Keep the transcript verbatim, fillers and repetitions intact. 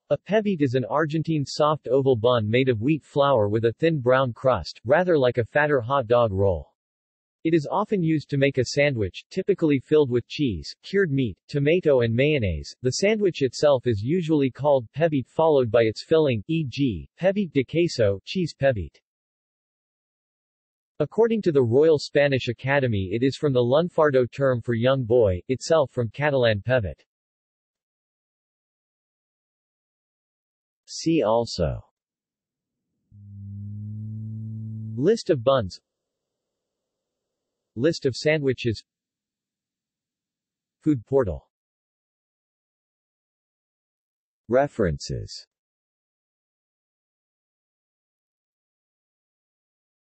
A pebete is an Argentine soft oval bun made of wheat flour with a thin brown crust, rather like a fatter hot dog roll. It is often used to make a sandwich, typically filled with cheese, cured meat, tomato and mayonnaise. The sandwich itself is usually called pebete followed by its filling, for example, pebete de queso, cheese pebete. According to the Royal Spanish Academy, it is from the lunfardo term for young boy, itself from Catalan pebet. See also: List of buns, List of sandwiches, Food portal. References.